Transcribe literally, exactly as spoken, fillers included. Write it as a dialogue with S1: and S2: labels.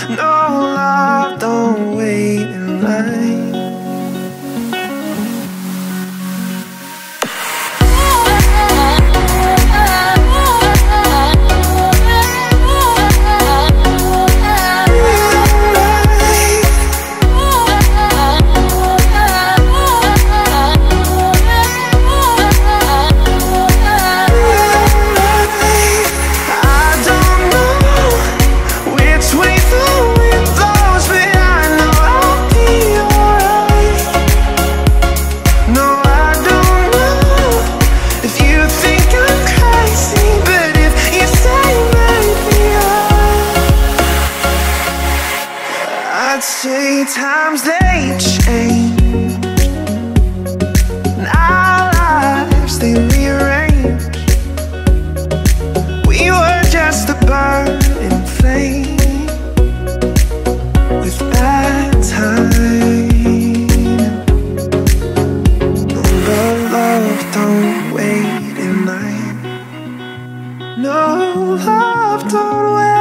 S1: No, love don't wait in line. I'd say times they change, and our lives they rearrange. We were just a burning flame with bad timing. No, but love don't wait in line. No, love don't wait.